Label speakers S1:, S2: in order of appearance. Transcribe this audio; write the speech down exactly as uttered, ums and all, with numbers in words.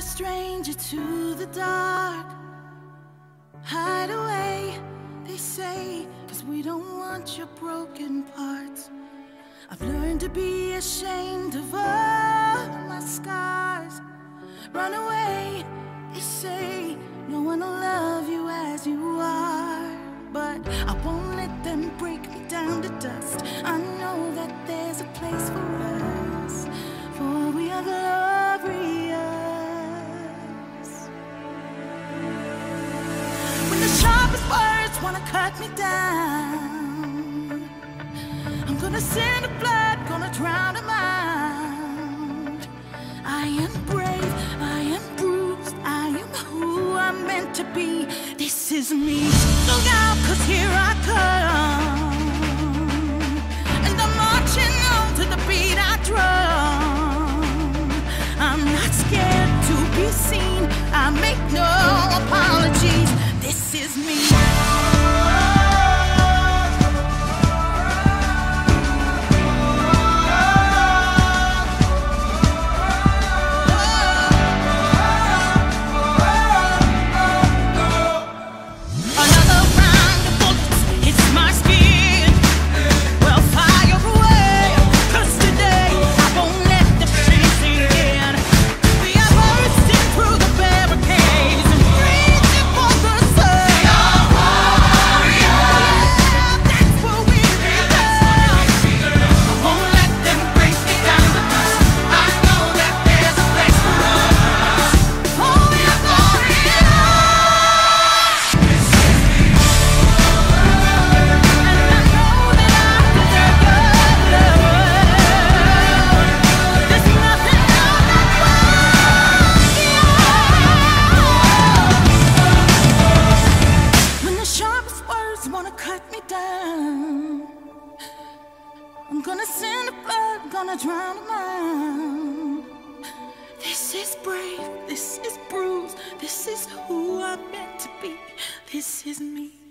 S1: stranger to the dark. Hide away, they say, 'cause we don't want your broken parts. I've learned to be ashamed of all my scars. Run away, they say, no one will love you as you are. But I won't let them break me down to dust. I know that there's a place for us, for we are glorious. When the sharpest words wanna cut me down, I'm gonna send the blood, gonna drown them out. I am brave, I am bruised, I am who I'm meant to be. This is me. Look out, 'cause here I come, and I'm marching on to the beat I drum. I'm not scared to be seen, I make no apologies. This is me. I'm gonna send the blood, gonna drown them out. This is brave, this is bruised, this is who I'm meant to be. This is me.